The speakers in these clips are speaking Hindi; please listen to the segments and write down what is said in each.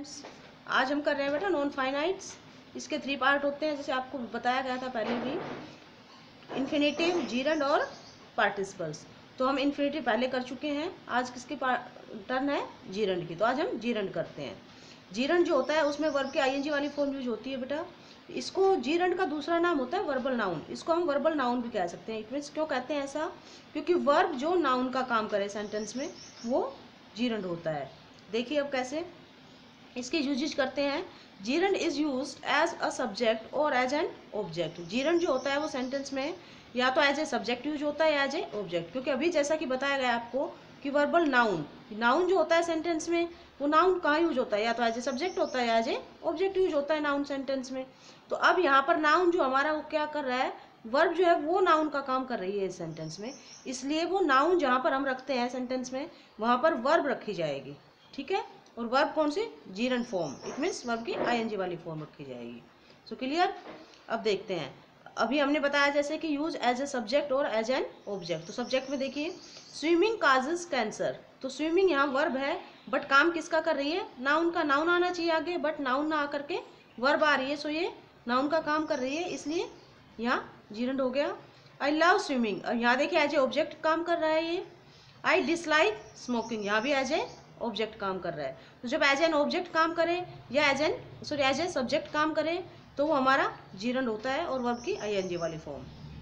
स्टूडेंट्स, आज हम कर रहे हैं बेटा नॉन फाइनाइट्स। इसके 3 पार्ट होते हैं, जैसे आपको बताया गया था पहले भी, इन्फिनेटिव, जीरंड और पार्टिसिपल्स। तो हम इन्फिनेटिव पहले कर चुके हैं। आज किसकी टर्न है? जीरंड की। तो आज हम जीरंड करते हैं। जीरंड जो होता है उसमें वर्ब के आईएनजी वाली फॉर्म यूज होती है बेटा। इसको जीरंड का दूसरा नाम होता है वर्बल नाउन। इसको हम वर्बल नाउन भी कह सकते हैं। इट मीन्स क्यों कहते हैं ऐसा? क्योंकि वर्ब जो नाउन का काम करे सेंटेंस में वो जीरंड होता है। देखिए अब कैसे इसके यूजेज करते हैं। Gerund is used as a subject और एज एन ऑब्जेक्ट। जीरंड जो होता है वो सेंटेंस में या तो एज ए सब्जेक्ट यूज होता है या एज ए ऑब्जेक्ट। क्योंकि अभी जैसा कि बताया गया आपको कि वर्बल नाउन, नाउन जो होता है सेंटेंस में, वो नाउन कहाँ यूज होता है? या तो एज ए सब्जेक्ट होता है या एज ए ऑब्जेक्ट यूज होता है नाउन सेंटेंस में। तो अब यहाँ पर नाउन जो हमारा वो क्या कर रहा है? वर्ब जो है वो नाउन का काम कर रही है इस सेंटेंस में। इसलिए वो नाउन जहाँ पर हम रखते हैं सेंटेंस में, वहाँ पर वर्ब रखी जाएगी। ठीक है? और वर्ब कौन सी? Gerund form. It means verb की आईएनजी वाली फॉर्म रखी जाएगी। So clear? अब देखते हैं। अभी हमने बताया जैसे कि यूज एज ए सब्जेक्ट और एज एन ऑब्जेक्ट। तो सब्जेक्ट में देखिए स्विमिंग काजेस कैंसर। तो स्विमिंग यहाँ वर्ब है, बट काम किसका कर रही है? नाउन का। नाउन आना चाहिए आगे, बट नाउन ना आकर के वर्ब आ रही है। सो ये नाउन का काम कर रही है, इसलिए यहाँ जीरंड हो गया। आई लव स्विमिंग, और यहाँ देखिए एज ए ऑब्जेक्ट काम कर रहा है ये। आई डिसलाइक स्मोकिंग, यहाँ भी एज ए ऑब्जेक्ट काम कर रहा है। तो जब एज एन ऑब्जेक्ट काम करे या एज ए सब्जेक्ट काम करे तो वो हमारा जीरंड होता है और वर्ब की आईएनजी वाली फॉर्म।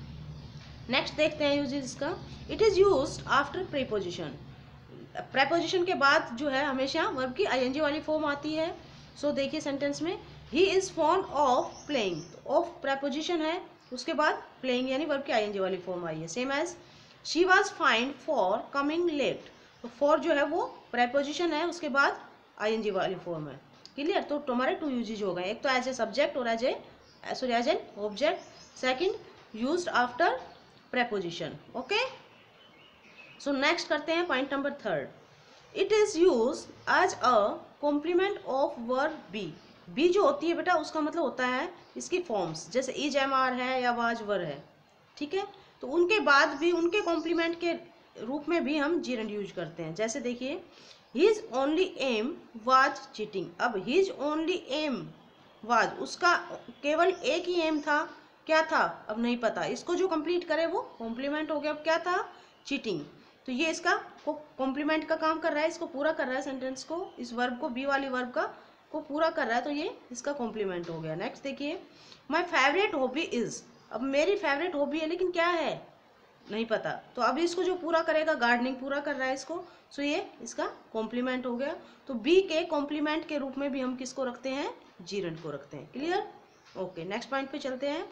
नेक्स्ट देखते हैं यूजेस इसका। It is used after preposition. Preposition के बाद जो है हमेशा वर्ब की आईएनजी वाली फॉर्म आती है। सो देखिए सेंटेंस में he is fond of playing. Of preposition है, उसके बाद प्लेइंग यानी वर्ब की आईएनजी वाली फॉर्म आई है। Same as she was fined for coming late. तो फॉर जो है वो प्रेपोजिशन है, उसके बाद आईएनजी वाली फॉर्म है। क्लियर? तो हमारे 2 यूजेज हो गए, एक तो एज ए सब्जेक्ट और as an object. Second used after preposition. Okay, so next करते हैं point number 3। It is used as a complement of verb be. Be जो होती है बेटा उसका मतलब होता है इसकी फॉर्म्स, जैसे इज एम आर है या वाज वर है। ठीक है? तो उनके बाद भी उनके कॉम्प्लीमेंट के रूप में भी हम जीरंड यूज करते हैं। जैसे देखिए his only aim was cheating. अब हिज ओनली एम वाज, उसका केवल एक ही एम था। क्या था? अब नहीं पता। इसको जो कंप्लीट करे वो कॉम्प्लीमेंट हो गया। अब क्या था? चीटिंग। तो ये इसका कॉम्प्लीमेंट का काम कर रहा है, इसको पूरा कर रहा है सेंटेंस को, इस वर्ब को, बी वाली वर्ब का को पूरा कर रहा है। तो ये इसका कॉम्प्लीमेंट हो गया। नेक्स्ट देखिए माई फेवरेट हॉबी इज। अब मेरी फेवरेट हॉबी है, लेकिन क्या है? नहीं पता। तो अब इसको जो पूरा करेगा, गार्डनिंग पूरा कर रहा है इसको, सो ये इसका कॉम्प्लीमेंट हो गया। तो बी के कॉम्प्लीमेंट के रूप में भी हम किसको रखते हैं? जीरंड को रखते हैं। क्लियर? ओके, नेक्स्ट पॉइंट पे चलते हैं।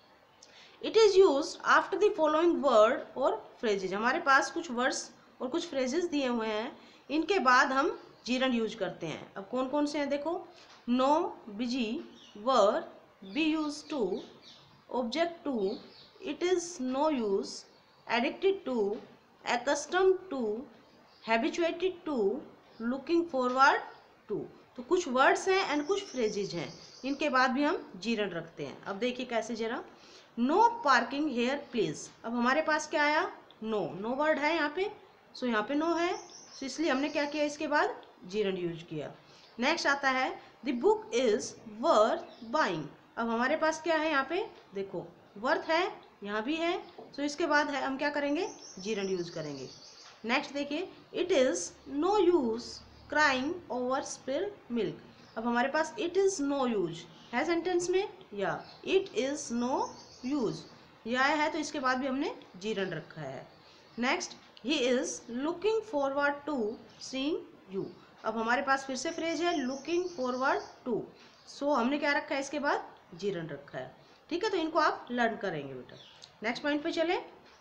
It is used after the following word और फ्रेजेज। हमारे पास कुछ वर्ड्स और कुछ फ्रेजेस दिए हुए हैं, इनके बाद हम जीरंड यूज करते हैं। अब कौन कौन से हैं देखो। No, busy, worth, be used to, object to, it is no use, addicted to, accustomed to, habituated to, looking forward to। तो कुछ वर्ड्स हैं एंड कुछ फ्रेजेज हैं, इनके बाद भी हम जीरंड रखते हैं। अब देखिए कैसे जरा। No parking here please. अब हमारे पास क्या आया? नो। नो वर्ड है यहाँ पे, सो यहाँ पे नो है, सो इसलिए हमने क्या किया? इसके बाद जीरंड यूज किया। नेक्स्ट आता है the book is worth buying. अब हमारे पास क्या है यहाँ पे? देखो वर्थ है, यहाँ भी है, सो इसके बाद है हम क्या करेंगे? जीरंड यूज करेंगे। नेक्स्ट देखिए it is no use crying over spilled milk. अब हमारे पास इट इज नो यूज है सेंटेंस में, या इट इज नो यूज या है, तो इसके बाद भी हमने जीरंड रखा है। Next he is looking forward to seeing you. अब हमारे पास फिर से फ्रेज है लुकिंग फॉरवर्ड टू, सो हमने क्या रखा है? इसके बाद जीरंड रखा है। ठीक है? तो इनको आप लर्न करेंगे बेटा। नेक्स्ट पॉइंट पे चले।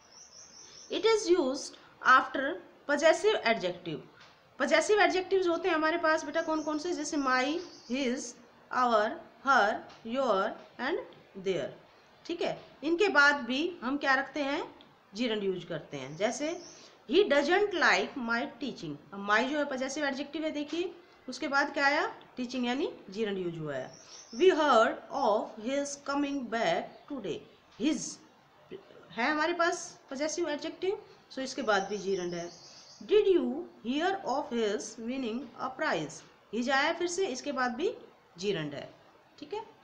It is used after possessive adjective. Possessive adjectives होते हैं हमारे पास बेटा कौन कौन से? जैसे my, his, our, her, your and their. ठीक है? इनके बाद भी हम क्या रखते हैं? जीरंड यूज करते हैं। जैसे he doesn't like my teaching. अब माई जो है पजेसिव एडजेक्टिव है, देखिए उसके बाद क्या आया? टीचिंग, यानी जीरंड यूज हुआ है। We heard of his coming back today. His है हमारे पास पजेसिव एडजेक्टिव, सो इसके बाद भी जीरंड है। Did you hear of his winning a prize. Is आया है फिर से, इसके बाद भी जीरंड है, ठीक है।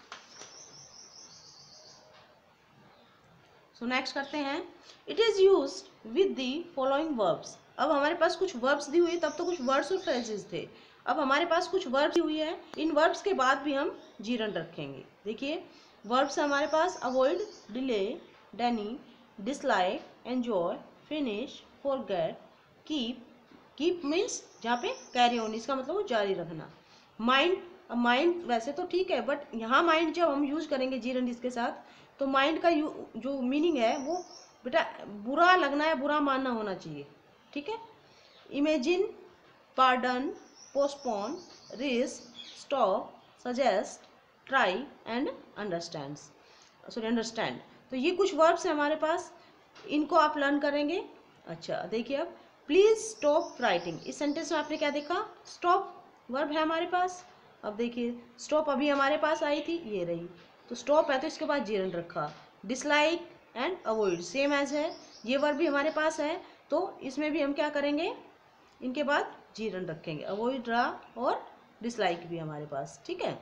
सो नेक्स्ट करते हैं, it is used with the following verbs. अब हमारे पास कुछ वर्ब्स दी हुई, तब तो कुछ वर्ड्स और फ्रेजेस थे, अब हमारे पास कुछ वर्ब्स दी हुई है, इन वर्ब्स के बाद भी हम जीरंड रखेंगे। देखिए वर्ब्स हमारे पास avoid, delay, deny, dislike, enjoy, finish, forget, keep. Keep means जहाँ पे कैरी ऑन, इसका मतलब वो जारी रखना। माइंड, अब माइंड वैसे तो ठीक है, बट यहाँ माइंड जब हम यूज करेंगे जीरंड इसके साथ, तो माइंड का जो मीनिंग है वो बेटा बुरा लगना या बुरा मानना होना चाहिए, ठीक है। Imagine, pardon, postpone, risk, stop, suggest, try and understand. तो ये कुछ वर्ब्स हैं हमारे पास, इनको आप लर्न करेंगे। अच्छा देखिए, अब प्लीज स्टॉप राइटिंग, इस सेंटेंस में आपने क्या देखा, स्टॉप वर्ब है हमारे पास। अब देखिए स्टॉप अभी हमारे पास आई थी, ये रही, तो स्टॉप है तो इसके बाद जीरंड रखा। Dislike and avoid same as है, ये वर्ब भी हमारे पास है, तो इसमें भी हम क्या करेंगे, इनके बाद जीरंड रखेंगे। अवॉइड रहा और डिसलाइक भी हमारे पास, ठीक है।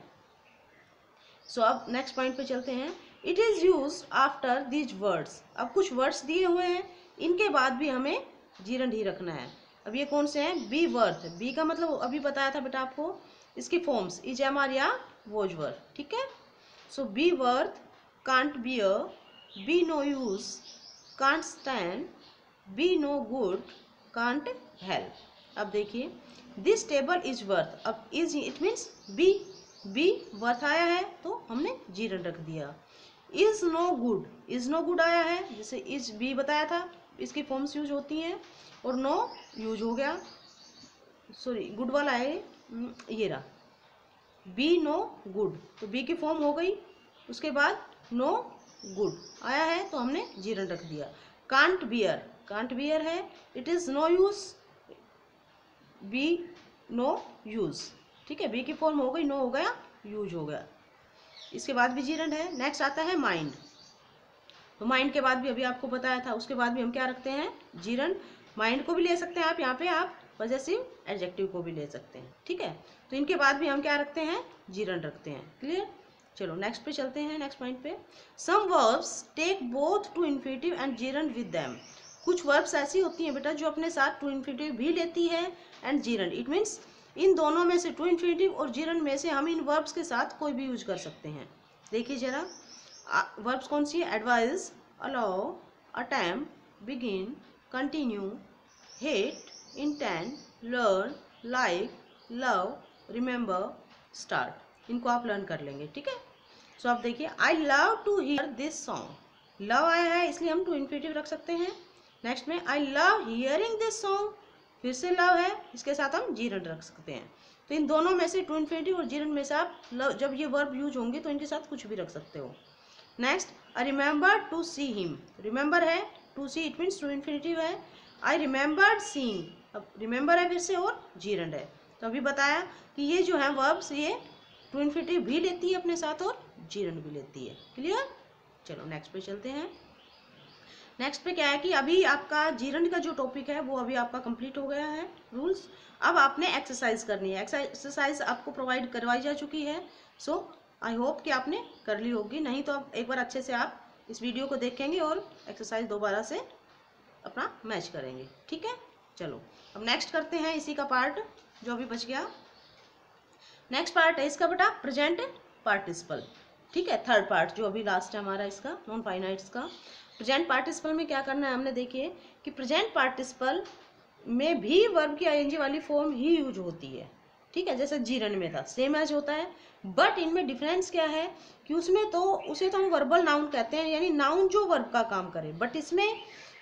सो अब नेक्स्ट पॉइंट पे चलते हैं, it is used after these words. अब कुछ वर्ड्स दिए हुए हैं, इनके बाद भी हमें जीरंड ही रखना है। अब ये कौन से हैं, बी वर्थ, बी का मतलब अभी बताया था बेटा आपको, इसकी फॉर्म्स इज एम आर या वॉज वर्थ, ठीक है। So be worth, can't bear, be no use, can't stand, be no good, can't help. अब देखिए दिस टेबल इज वर्थ, अब is it means be, be worth आया है तो हमने जीरंड रख दिया। Is no good, is no good आया है, जैसे इज बी बताया था, इसकी फॉर्म्स यूज होती हैं, और नो यूज हो गया, सॉरी गुड वाला है ये रहा, बी नो गुड, तो बी की फॉर्म हो गई, उसके बाद नो गुड आया है तो हमने जीरंड रख दिया। कांट बियर, कांट बियर है, it is no use, be no use, ठीक है, बी की फॉर्म हो गई, नो हो गया, यूज हो गया, इसके बाद भी जीरंड है। नेक्स्ट आता है माइंड, तो माइंड के बाद भी अभी आपको बताया था, उसके बाद भी हम क्या रखते हैं, जीरंड। माइंड को भी ले सकते हैं आप, यहाँ पे आप पॉजेसिव एडजेक्टिव को भी ले सकते हैं, ठीक है। तो इनके बाद भी हम क्या रखते हैं, जीरंड रखते हैं, क्लियर। चलो नेक्स्ट पे चलते हैं, नेक्स्ट पॉइंट पे, some verbs take both to infinitive and gerund with them. कुछ वर्ब्स ऐसी होती हैं बेटा जो अपने साथ टू इन्फिनेटिव भी लेती है एंड जीरंड, इट मीन्स इन दोनों में से, टू इन्फिनेटिव और जीरंड में से हम इन वर्ब्स के साथ कोई भी यूज कर सकते हैं। देखिए जरा वर्ब्स कौन सी है, advise, allow, attempt, begin, continue, hate, intend, learn, like, love, remember, start. इनको आप लर्न कर लेंगे, ठीक है। सो आप देखिए, I love to hear this song, love आया है इसलिए हम टू इन्फिनेटिव रख सकते हैं। नेक्स्ट में I love hearing this song, फिर से लव है, इसके साथ हम जीरंड रख सकते हैं। तो इन दोनों में से, टू इन्फिनेटिव और जीरंड में से आप लव, जब ये वर्ब यूज होंगे तो इनके साथ कुछ भी रख सकते हो। Next, I remember to see him, remember है, to see it means to infinitive है। आई रिमेंबर्ड सीइंग, अब रिमेंबर है फिर से और जीरंड है, तो अभी बताया कि ये जो है वर्ब्स ये टू इन्फिनेटिव भी लेती है अपने साथ और जीरंड भी लेती है, क्लियर। चलो नेक्स्ट पे चलते हैं। नेक्स्ट पे क्या है कि अभी आपका जीरंड का जो टॉपिक है वो अभी आपका कंप्लीट हो गया है रूल्स। अब आपने एक्सरसाइज करनी है, एक्सरसाइज आपको प्रोवाइड करवाई जा चुकी है। सो आई होप कि आपने कर ली होगी, नहीं तो आप एक बार अच्छे से आप इस वीडियो को देखेंगे और एक्सरसाइज दोबारा से अपना मैच करेंगे, ठीक है। चलो अब नेक्स्ट करते हैं इसी का पार्ट जो अभी बच गया। नेक्स्ट पार्ट है इसका बेटा प्रेजेंट पार्टिसिपल, ठीक है, थर्ड पार्ट जो अभी लास्ट है हमारा इसका नॉन फाइनाइट्स का। प्रेजेंट पार्टिसिपल में क्या करना है, हमने देखिए कि प्रेजेंट पार्टिसिपल में भी वर्ब की आईएनजी वाली फॉर्म ही यूज होती है, ठीक है, जैसे जीरंड में था सेम एज होता है, बट इनमें डिफरेंस क्या है कि उसमें तो उसे तो हम वर्बल नाउन कहते हैं, यानी नाउन जो वर्ब का काम करे, बट इसमें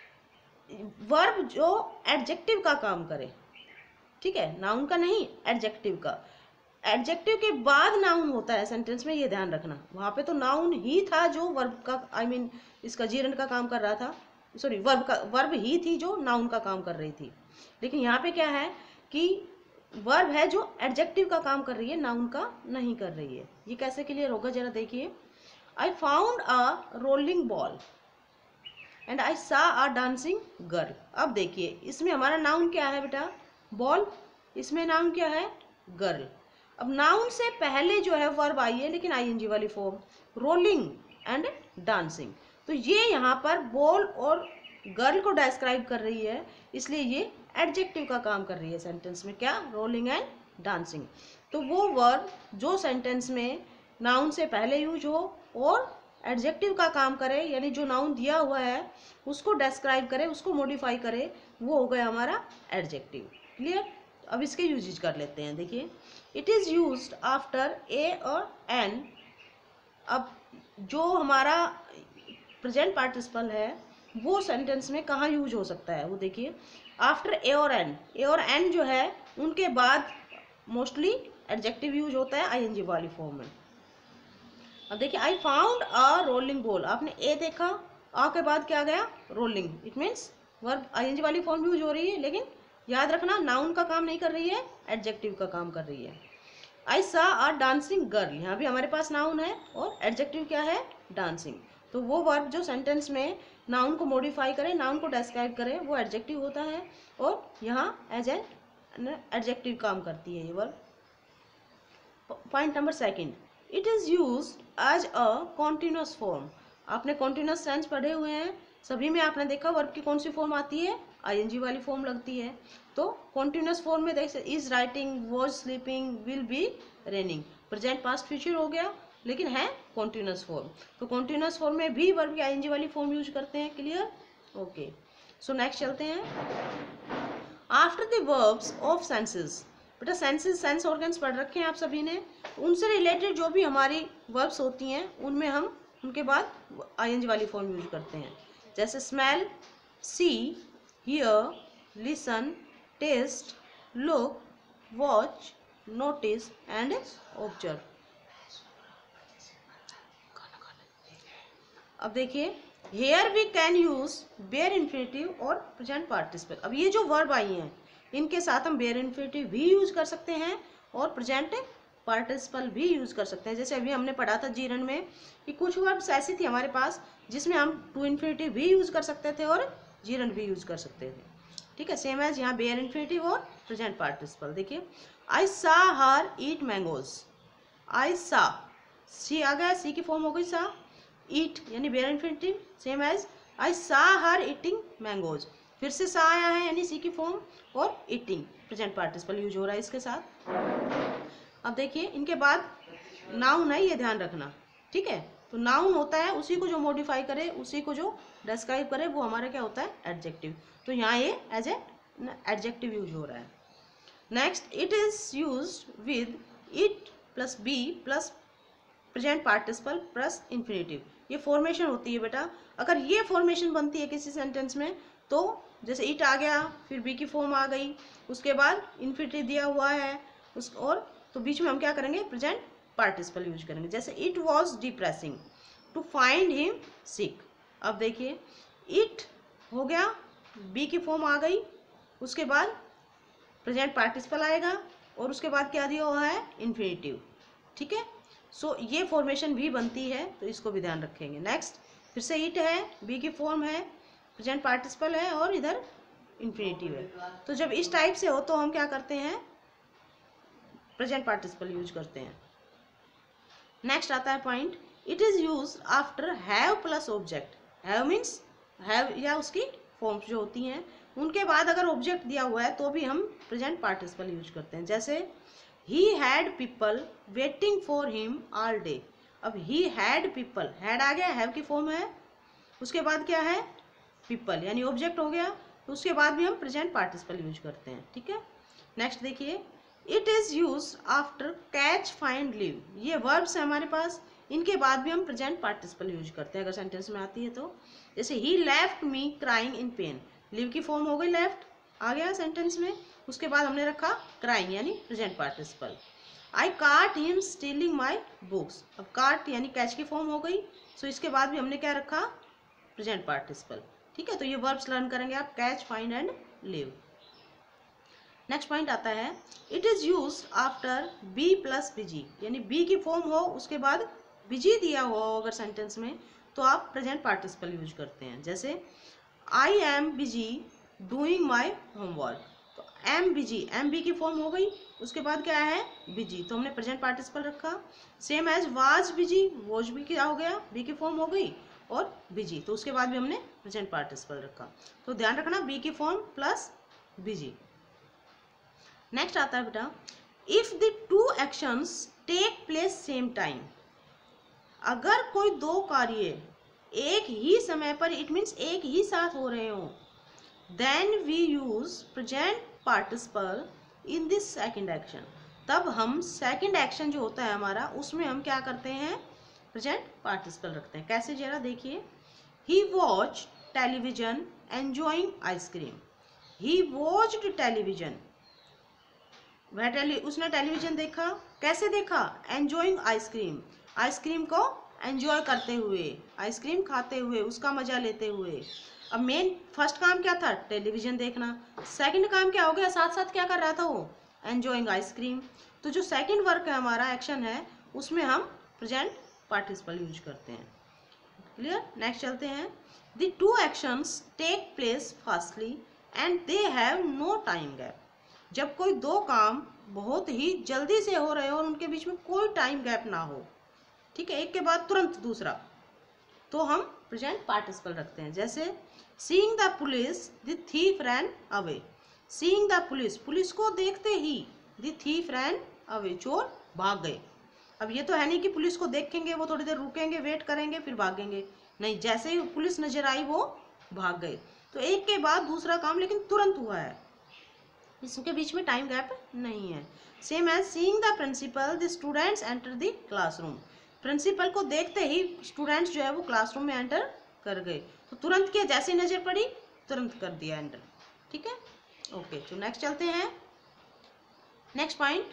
वर्ब जो एडजेक्टिव का काम करे, ठीक है, नाउन का नहीं एडजेक्टिव का। एडजेक्टिव के बाद नाउन होता है सेंटेंस में, ये ध्यान रखना, वहां पे तो नाउन ही था जो वर्ब का इसका जीरंड का काम कर रहा था, सॉरी वर्ब ही थी जो नाउन का काम कर रही थी। लेकिन यहाँ पे क्या है कि वर्ब है जो एडजेक्टिव का काम कर रही है, नाउन का नहीं कर रही है। ये कैसे क्लियर होगा जरा देखिए, I found a rolling ball and I saw a dancing girl. अब देखिए इसमें हमारा नाउन क्या है बेटा, बॉल, इसमें नाउन क्या है गर्ल। अब नाउन से पहले जो है वर्ब आई है लेकिन आईएनजी वाली फॉर्म, रोलिंग एंड डांसिंग। तो ये यहाँ पर बॉल और गर्ल को डिस्क्राइब कर रही है, इसलिए ये एडजेक्टिव का काम कर रही है सेंटेंस में। क्या? Rolling and dancing. तो वो वर्ब जो सेंटेंस में नाउन से पहले यूज हो और एडजेक्टिव का काम करे, यानी जो नाउन दिया हुआ है उसको डिस्क्राइब करे, उसको मॉडिफाई करे, वो हो गया हमारा एडजेक्टिव। क्लियर? अब इसके यूजेज कर लेते हैं। देखिए, it is used after a और एन। अब जो हमारा प्रेजेंट पार्टिसिपल है वो सेंटेंस में कहाँ यूज हो सकता है, वो देखिए। आफ्टर ए और एन, ए और एन जो है उनके बाद मोस्टली एडजेक्टिव यूज होता है आईएनजी वाली फॉर्म में। अब देखिए, I found a rolling ball. आपने ए देखा, आ के बाद क्या गया? Rolling. It means verb ING वाली फॉर्म यूज हो रही है, लेकिन याद रखना नाउन का काम नहीं कर रही है, एडजेक्टिव का काम कर रही है। आई सा अ डांसिंग गर्ल, यहाँ भी हमारे पास नाउन है और एडजेक्टिव क्या है? डांसिंग। तो वो वर्ब जो सेंटेंस में नाउन को मॉडिफाई करे, नाउन को डिस्क्राइब करे, वो एडजेक्टिव होता है और यहाँ एज एन एडजेक्टिव काम करती है ये verb. Point number second, it is used as a continuous form. आपने कॉन्टिन्यूस टेंस पढ़े हुए हैं, सभी में आपने देखा वर्ब की कौन सी फॉर्म आती है? आईएनजी वाली फॉर्म लगती है। तो कॉन्टिन्यूस फॉर्म में देख सकते, is writing, was sleeping, will be raining. Present, past, future हो गया, लेकिन है कॉन्टिन्यूस फॉर्म। तो कॉन्टिन्यूस फॉर्म में भी वर्ब की आईएनजी वाली फॉर्म यूज करते हैं। क्लियर? ओके, सो नेक्स्ट चलते हैं। After the verbs of senses, बेटा सेंसेस, सेंस ऑर्गन्स पढ़ रखे हैं आप सभी ने, उनसे रिलेटेड जो भी हमारी वर्ब्स होती हैं उनमें हम उनके बाद आईएनजी वाली फॉर्म यूज करते हैं। जैसे smell, see, hear, listen, taste, look, watch, notice and observe. अब देखिए, here we can use bare infinitive और प्रेजेंट पार्टिसिपल। अब ये जो वर्ब आई हैं इनके साथ हम बेयर इन्फिनेटिव भी यूज कर सकते हैं और प्रेजेंट पार्टिसिपल भी यूज कर सकते हैं। जैसे अभी हमने पढ़ा था जीरन में कि कुछ वर्ब्स ऐसी थी हमारे पास जिसमें हम टू इन्फिनेटिव भी यूज कर सकते थे और जीरन भी यूज कर सकते थे। ठीक है, सेम एज यहाँ बेयर इन्फिनेटिव और प्रेजेंट पार्टिसिपल। देखिए, I saw her eat mangoes. आई सा, सी आ गया, सी की फॉर्म हो गई सा। ईट यानी bare infinitive, same as I saw her eating mangoes. फिर से सा आया है यानी सी की फॉर्म, और ईटिंग प्रेजेंट पार्टिसिपल यूज हो रहा है इसके साथ। अब देखिए, इनके बाद नाउन है, ये ध्यान रखना। ठीक है, तो नाउन होता है उसी को जो मॉडिफाई करे, उसी को जो डिस्क्राइब करे, वो हमारा क्या होता है? एडजेक्टिव। तो यहाँ ये एज ए एडजेक्टिव यूज हो रहा है। Next, it is used with it plus be plus present participle plus infinitive. ये फॉर्मेशन होती है बेटा। अगर ये फॉर्मेशन बनती है किसी सेंटेंस में, तो जैसे इट आ गया, फिर बी की फॉर्म आ गई, उसके बाद इन्फिनेटिव दिया हुआ है उस, और तो बीच में हम क्या करेंगे? प्रेजेंट पार्टिसिपल यूज करेंगे। जैसे it was depressing to find him sick. अब देखिए, इट हो गया, बी की फॉर्म आ गई, उसके बाद प्रेजेंट पार्टिसिपल आएगा और उसके बाद क्या दिया हुआ है? इन्फिनेटिव। ठीक है, सो ये फॉर्मेशन भी बनती है, तो इसको भी ध्यान रखेंगे। नेक्स्ट, फिर से इट है, बी की फॉर्म है, प्रेजेंट पार्टिसिपल है और इधर इन्फिनेटिव है। तो जब इस टाइप से हो तो हम क्या करते हैं? प्रेजेंट पार्टिसिपल यूज करते हैं। नेक्स्ट आता है point, it is use after have plus object. Have means have या उसकी फॉर्म्स जो होती हैं, उनके बाद अगर ऑब्जेक्ट दिया हुआ है तो भी हम प्रेजेंट पार्टिसिपल यूज करते हैं। जैसे he had people waiting for him all day. अब ही हैड पीपल, हैड आ गया, हैव की फॉर्म है, उसके बाद क्या है? पीपल यानी ऑब्जेक्ट हो गया, तो उसके बाद भी हम प्रेजेंट पार्टिसिपल यूज करते हैं। ठीक है, नेक्स्ट देखिए, it is use after catch, find, leave. ये वर्ब्स है हमारे पास, इनके बाद भी हम प्रेजेंट पार्टिसिपल यूज करते हैं अगर सेंटेंस में आती है तो। जैसे he left me crying in pain, leave की फॉर्म हो गई, लेफ्ट आ गया सेंटेंस में, उसके बाद हमने रखा क्राइंग यानी प्रेजेंट पार्टिसिपल। आई काट हिम स्टीलिंग माई बुक्स। अब काट यानी कैच की फॉर्म हो गई, सो इसके बाद भी हमने क्या रखा? Present participle. ठीक है, तो ये वर्ब्स लर्न करेंगे आप, catch, find and leave. Next point आता है, it is use after be plus busy, यानी बी की फॉर्म हो उसके बाद बिजी दिया हो अगर सेंटेंस में, तो आप प्रेजेंट पार्टिसिपल यूज करते हैं। जैसे I am busy doing my homework, तो एम बिजी, एम बी की फॉर्म हो गई, उसके बाद क्या है, बिजी, तो हमने प्रेजेंट पार्टिसिपल रखा। Same as was busy, was भी क्या हो गया, बी की फॉर्म हो गई, और बिजी, तो उसके बाद भी हमने प्रेजेंट पार्टिसिपल रखा। तो ध्यान रखना, बी की फॉर्म प्लस बिजी। नेक्स्ट आता है बेटा, if the two actions take place same time, अगर कोई दो कार्य एक ही समय पर, इट मीन्स एक ही साथ हो रहे हो, then we use present participle in this second action, तब हम सेकेंड एक्शन जो होता है हमारा, उसमें हम क्या करते हैं, प्रेजेंट पार्टिसिपल रखते हैं। कैसे जरा देखिए, he watch television enjoying ice cream, he watched television, उसने टेलीविजन देखा, कैसे देखा, एंजॉइंग आइसक्रीम, आइसक्रीम को एंजॉय करते हुए, आइसक्रीम खाते हुए, उसका मजा लेते हुए। अब मेन फर्स्ट काम क्या था, टेलीविजन देखना, सेकंड काम क्या हो गया, साथ साथ क्या कर रहा था वो, एंजॉइंग आइसक्रीम। तो जो सेकंड वर्क है हमारा, एक्शन है, उसमें हम प्रेजेंट पार्टिसिपल यूज करते हैं। क्लियर। नेक्स्ट चलते हैं, the two actions take place fastly and they have no time gap, जब कोई दो काम बहुत ही जल्दी से हो रहे हो और उनके बीच में कोई टाइम गैप ना हो, ठीक है, एक के बाद तुरंत दूसरा, तो हम प्रेजेंट पार्टिसिपल रखते हैं। जैसे seeing the police the thief ran away, seeing the police, police को देखते ही, द थीफ रैन अवे, चोर भाग गए। अब ये तो है नहीं कि पुलिस को देखेंगे, वो थोड़ी देर रुकेंगे, वेट करेंगे, फिर भागेंगे, नहीं, जैसे ही पुलिस नजर आई वो भाग गए। तो एक के बाद दूसरा काम लेकिन तुरंत हुआ है, इसके बीच में टाइम गैप नहीं है। Same as seeing the principal the students enter the classroom, principal को देखते ही स्टूडेंट्स जो है वो क्लासरूम में एंटर कर गए, तो तुरंत क्या, जैसे नजर पड़ी तुरंत कर दिया एंटर, ठीक है। ओके, तो नेक्स्ट चलते हैं, नेक्स्ट पॉइंट।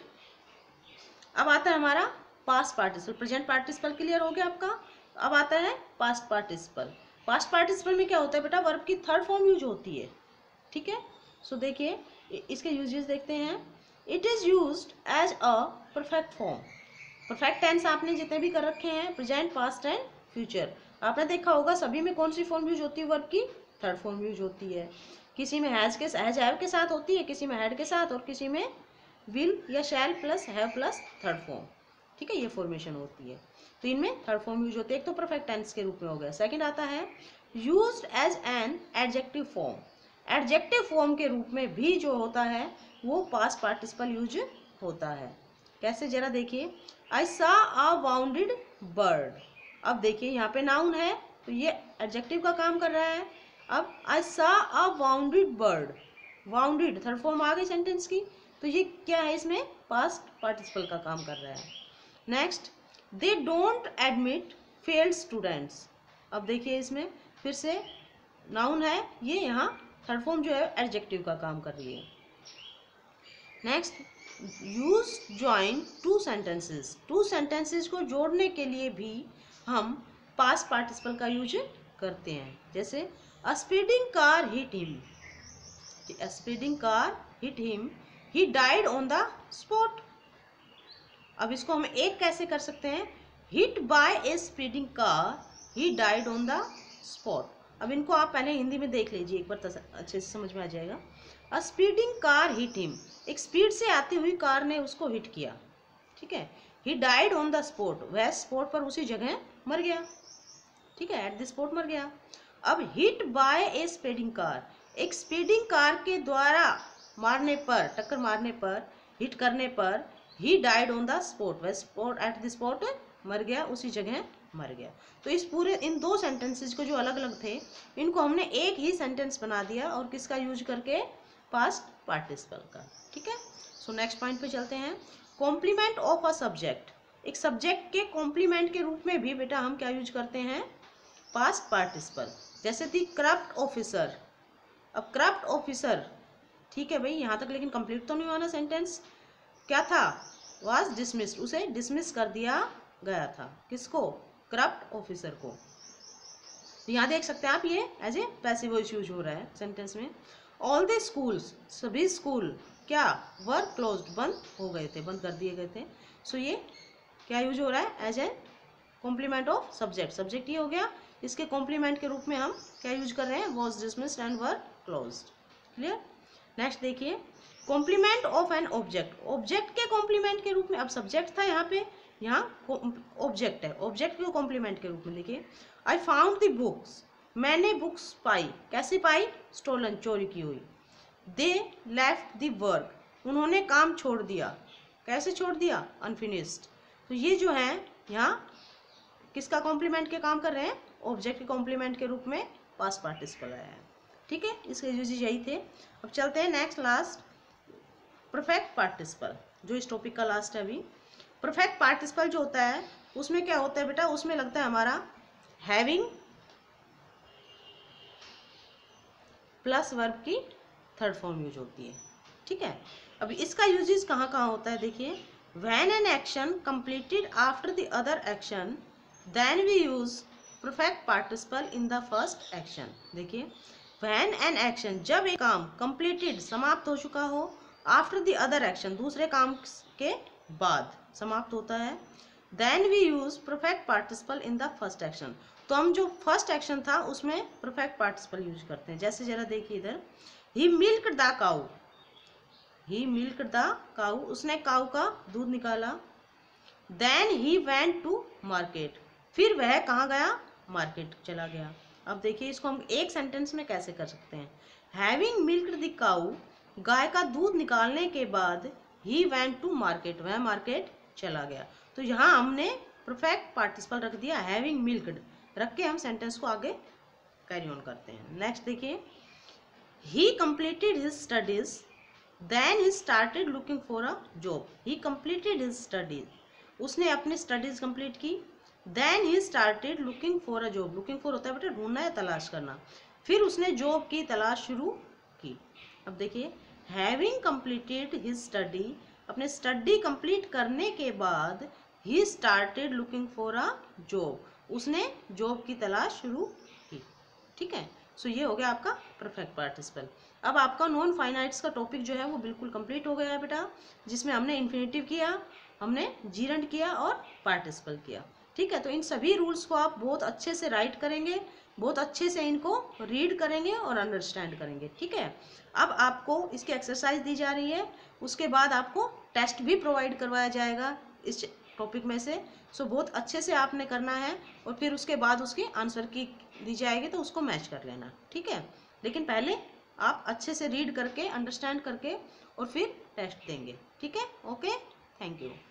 अब आता है हमारा past participle, present participle clear हो गया आपका। अब आता है पास्ट पार्टिसिपल। पास्ट पार्टिसिपल में क्या होता है बेटा, वर्ब की थर्ड फॉर्म यूज होती है, ठीक है। सो देखिए इसके यूजेस देखते हैं। It is used as a perfect form, perfect tense आपने जितने भी कर रखे हैं, प्रेजेंट, पास्ट एंड फ्यूचर, आपने देखा होगा सभी में कौन सी फॉर्म यूज होती है, वर्ब की थर्ड फॉर्म यूज होती है। किसी में हैज हैव के साथ होती है, किसी में हैड के साथ, और किसी में विल या shall plus have plus third form, ठीक है, ये फॉर्मेशन होती है। तो इनमें थर्ड फॉर्म यूज होती है। एक तो परफेक्ट टेंस के रूप में हो गया। सेकंड आता है used as an adjective form, adjective form के रूप में भी जो होता है वो पास्ट पार्टिसिपल यूज होता है। कैसे जरा देखिए, I saw a wounded bird, अब देखिए यहाँ पे नाउन है तो ये एडजेक्टिव का काम कर रहा है। अब I saw a wounded bird, wounded third form आ गई सेंटेंस की, तो ये क्या है, इसमें पास्ट पार्टिसिपल का काम कर रहा है। Next, they don't admit failed students, अब देखिए इसमें फिर से नाउन है, ये यहाँ थर्ड फॉर्म जो है एडजेक्टिव का काम कर रही है। Next, use join two sentences, two sentences को जोड़ने के लिए भी हम पास्ट पार्टिसिपल का यूज करते हैं। जैसे a speeding car hit him, a speeding car hit him, he died on the spot. अब इसको हम एक कैसे कर सकते हैं, hit by a speeding car he died on the spot. अब इनको आप पहले हिंदी में देख लीजिए एक बार, अच्छे से समझ में आ जाएगा। A speeding car hit him, एक स्पीड से आती हुई कार ने उसको हिट किया, ठीक है। He died on the spot, वह स्पॉट पर उसी जगह मर गया, ठीक है, एट द स्पॉट मर गया। अब hit by a speeding car, एक स्पीडिंग कार के द्वारा मारने पर, टक्कर मारने पर, हिट करने पर, he died on the spot, वह स्पॉट एट द स्पॉट मर गया, उसी जगह मर गया। तो इस पूरे इन दो सेंटेंसेस को जो अलग अलग थे, इनको हमने एक ही सेंटेंस बना दिया, और किसका यूज करके, पास्ट पार्टिसिपल का, ठीक है। सो नेक्स्ट पॉइंट पे चलते हैं, कॉम्प्लीमेंट ऑफ अ सब्जेक्ट, एक सब्जेक्ट के कॉम्प्लीमेंट के रूप में भी बेटा हम क्या यूज करते हैं, पास्ट पार्टिसिपल। जैसे थी करप्ट ऑफिसर, अब करप्ट ऑफिसर, ठीक है भाई यहाँ तक, लेकिन कंप्लीट तो नहीं हुआ ना सेंटेंस, क्या था, वाज डिसमिस्ड, उसे डिसमिस कर दिया गया था, किसको, करप्ट ऑफिसर को। तो यहाँ देख सकते हैं आप, ये as a passive voice use हो रहा है सेंटेंस में। ऑल द स्कूल्स, सभी स्कूल क्या, वर क्लोज्ड, बंद हो गए थे, बंद कर दिए गए थे। सो ये क्या यूज हो रहा है, as a complement of subject, subject ये हो गया, इसके कॉम्प्लीमेंट के रूप में हम क्या यूज कर रहे हैं, was dismissed and were closed. Clear. Next देखिए, complement of an object, object के कॉम्प्लीमेंट के रूप में, अब सब्जेक्ट था यहाँ पे, यहाँ ऑब्जेक्ट है, ऑब्जेक्ट को कॉम्प्लीमेंट के रूप में लिखिए। आई फाउंड द बुक्स, मैंने बुक्स पाई, कैसे पाई, स्टोलन, चोरी की हुई। दे लेफ्ट द वर्क, उन्होंने काम छोड़ दिया, कैसे छोड़ दिया, अनफिनिश्ड। तो ये जो है यहाँ किसका कॉम्प्लीमेंट के काम कर रहे हैं, ऑब्जेक्ट के कॉम्प्लीमेंट के रूप में पास्ट पार्टिसिपल आया है। ठीक है, इसके यूजेस यही थे। अब चलते हैं नेक्स्ट, लास्ट, परफेक्ट पार्टिसिपल, जो इस टॉपिक का लास्ट है अभी। परफेक्ट पार्टिसिपल जो होता है उसमें क्या होता है बेटा, उसमें लगता है हमारा हैविंग प्लस वर्ब की थर्ड फॉर्म यूज होती है। ठीक है, अब इसका यूजेस कहाँ कहाँ होता है, देखिए, when an action completed after the other action then we use perfect participle in the first action. देखिए, व्हेन एन एक्शन, जब एक काम कंप्लीटेड, समाप्त हो चुका हो, आफ्टर द अदर एक्शन, दूसरे काम के बाद समाप्त होता है, then we use perfect participle in the first action. तो हम जो फर्स्ट एक्शन था उसमें परफेक्ट पार्टिसिपल यूज करते हैं। जैसे जरा देखिए इधर, he milked the cow, he milked the cow, उसने काऊ का दूध निकाला। Then he went to market, फिर वह कहाँ गया, मार्केट चला गया। अब देखिए इसको हम एक सेंटेंस में कैसे कर सकते हैं, हैविंग मिल्क्ड द काऊ, गाय का दूध निकालने के बाद, ही वेंट टू मार्केट, वह मार्केट चला गया। तो यहाँ हमने परफेक्ट पार्टिसिपल रख दिया, हैविंग मिल्क्ड रख के हम सेंटेंस को आगे कैरी ऑन करते हैं। नेक्स्ट देखिए, he completed his studies then he started looking for a job. He completed his studies, उसने अपनी स्टडीज कंप्लीट की। Then he started looking for a job, looking for होता है बेटा ढूंढना या तलाश करना, फिर उसने जॉब की तलाश शुरू की। अब देखिए, हैविंग कंप्लीटेड हिज स्टडी, अपने स्टडी कंप्लीट करने के बाद, he started looking for a job, उसने जॉब की तलाश शुरू की। ठीक है, सो ये हो गया आपका परफेक्ट पार्टिसिपल। अब आपका नॉन फाइनाइट्स का टॉपिक जो है वो बिल्कुल कंप्लीट हो गया है बेटा, जिसमें हमने इन्फिनेटिव किया, हमने जीरंड किया और पार्टिसिपल किया। ठीक है, तो इन सभी रूल्स को आप बहुत अच्छे से राइट करेंगे, बहुत अच्छे से इनको रीड करेंगे और अंडरस्टैंड करेंगे। ठीक है, अब आपको इसकी एक्सरसाइज दी जा रही है, उसके बाद आपको टेस्ट भी प्रोवाइड करवाया जाएगा इस टॉपिक में से। सो बहुत अच्छे से आपने करना है और फिर उसके बाद उसकी आंसर की दी जाएगी तो उसको मैच कर लेना। ठीक है, लेकिन पहले आप अच्छे से रीड करके, अंडरस्टैंड करके और फिर टेस्ट देंगे। ठीक है, ओके, थैंक यू।